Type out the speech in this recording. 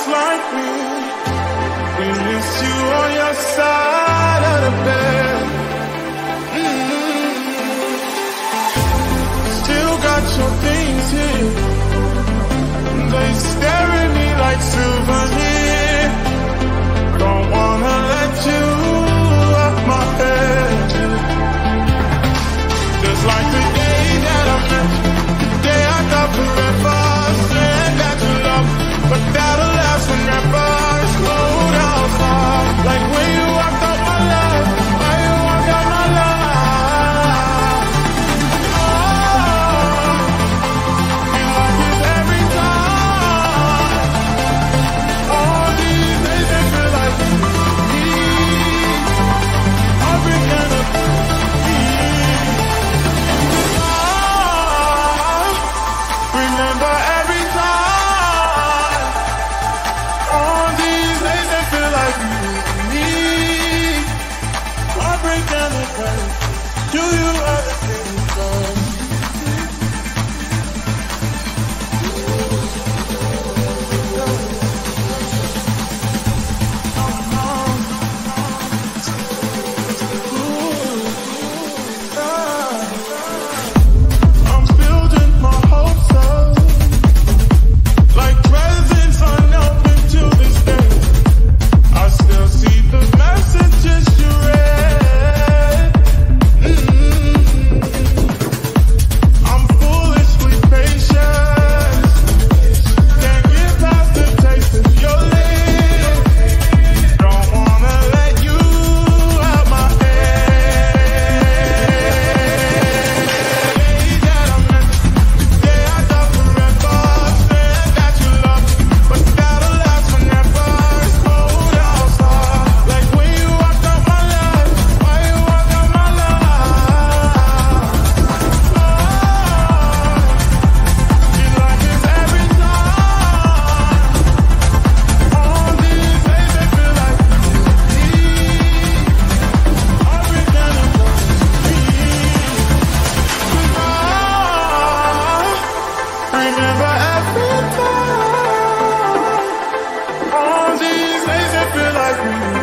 like me. We miss you on your side of the bed. Still got your things here. They stare at me like souvenirs. Don't wanna let you off my head. Just like the day that I met you, the day I thought forever, said that you love, but that'll last forever. Slow down, far, like when you walked out my life, when you walked out my life. Do you ever think of I'm building my hopes up like presents unopened to this day. I still see the messages you read. All these days I feel like